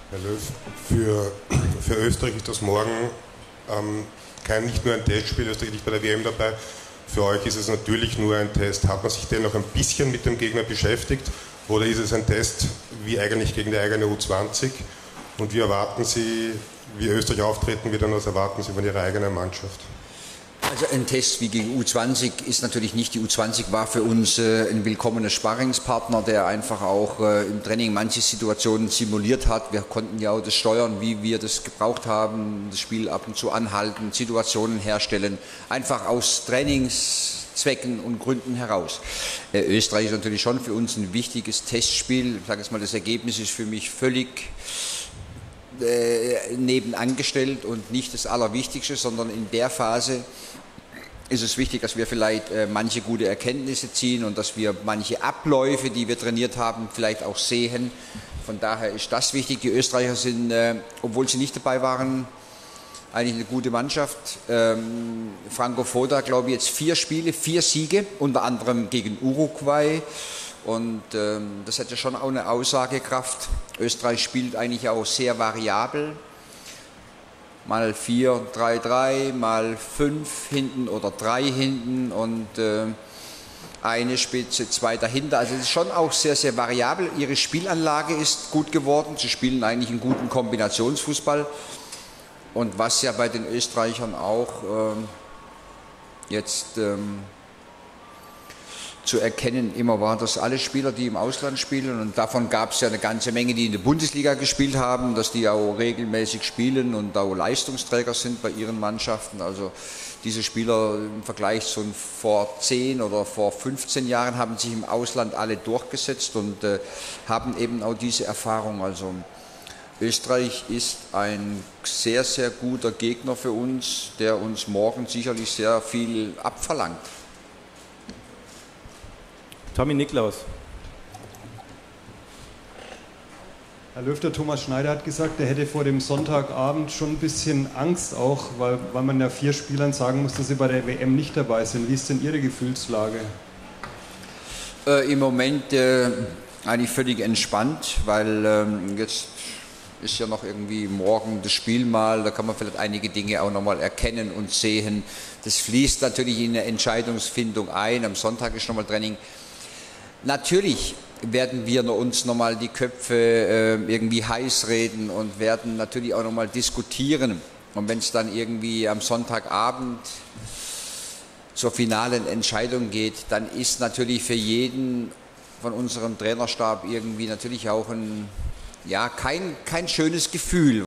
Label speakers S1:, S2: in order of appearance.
S1: Herr Löw, für Österreich ist das morgen nicht nur ein Testspiel, Österreich nicht bei der WM dabei. Für euch ist es natürlich nur ein Test. Hat man sich denn noch ein bisschen mit dem Gegner beschäftigt oder ist es ein Test wie eigentlich gegen die eigene U20? Und wie erwarten Sie, wie Österreich auftreten wird und was erwarten Sie von Ihrer eigenen Mannschaft?
S2: Also ein Test wie gegen U20 ist natürlich nicht. Die U20 war für uns ein willkommener Sparringspartner, der einfach auch im Training manche Situationen simuliert hat. Wir konnten ja auch das steuern, wie wir das gebraucht haben, das Spiel ab und zu anhalten, Situationen herstellen, einfach aus Trainingszwecken und Gründen heraus. Österreich ist natürlich schon für uns ein wichtiges Testspiel. Ich sage jetzt mal, das Ergebnis ist für mich völlig nebenangestellt und nicht das Allerwichtigste, sondern in der Phase ist es wichtig, dass wir vielleicht manche gute Erkenntnisse ziehen und dass wir manche Abläufe, die wir trainiert haben, vielleicht auch sehen. Von daher ist das wichtig. Die Österreicher sind, obwohl sie nicht dabei waren, eigentlich eine gute Mannschaft. Franco Foda, glaube ich, jetzt 4 Spiele, 4 Siege, unter anderem gegen Uruguay. Und das hat ja schon auch eine Aussagekraft. Österreich spielt eigentlich auch sehr variabel. Mal 4-3-3, mal 5 hinten oder 3 hinten und eine Spitze, 2 dahinter. Also es ist schon auch sehr, sehr variabel. Ihre Spielanlage ist gut geworden. Sie spielen eigentlich einen guten Kombinationsfußball. Und was ja bei den Österreichern auch jetzt zu erkennen immer war, dass alle Spieler, die im Ausland spielen, und davon gab es ja eine ganze Menge, die in der Bundesliga gespielt haben, dass die auch regelmäßig spielen und auch Leistungsträger sind bei ihren Mannschaften. Also diese Spieler im Vergleich zu vor 10 oder vor 15 Jahren haben sich im Ausland alle durchgesetzt und haben eben auch diese Erfahrung. Also Österreich ist ein sehr, sehr guter Gegner für uns, der uns morgen sicherlich sehr viel abverlangt.
S3: Tommy Niklaus.
S4: Herr Löw, der Thomas Schneider hat gesagt, er hätte vor dem Sonntagabend schon ein bisschen Angst auch, weil man ja 4 Spielern sagen muss, dass sie bei der WM nicht dabei sind. Wie ist denn Ihre Gefühlslage?
S2: Im Moment eigentlich völlig entspannt, weil jetzt ist ja noch irgendwie morgen das Spiel mal, da kann man vielleicht einige Dinge auch nochmal erkennen und sehen. Das fließt natürlich in eine Entscheidungsfindung ein. Am Sonntag ist nochmal Training. Natürlich werden wir uns nochmal die Köpfe irgendwie heiß reden und werden natürlich auch nochmal diskutieren. Und wenn es dann irgendwie am Sonntagabend zur finalen Entscheidung geht, dann ist natürlich für jeden von unserem Trainerstab irgendwie natürlich auch kein schönes Gefühl.